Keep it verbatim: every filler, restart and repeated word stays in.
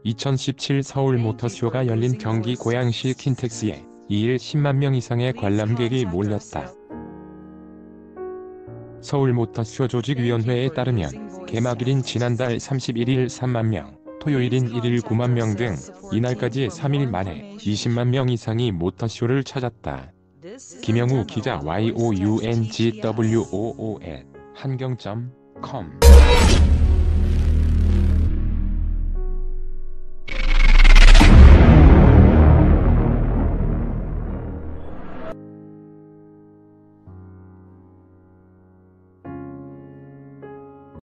이천십칠 서울 모터쇼가 열린 경기 고양시 킨텍스에 이일 십만 명 이상의 관람객이 몰렸다. 서울 모터쇼 조직위원회에 따르면 개막일인 지난달 삼십일일 삼만 명, 토요일인 일일 구만 명 등 이날까지 삼 일 만에 이십만 명 이상이 모터쇼를 찾았다. 김영우 기자 와이오유엔지더블유오오 앳 한경 점 컴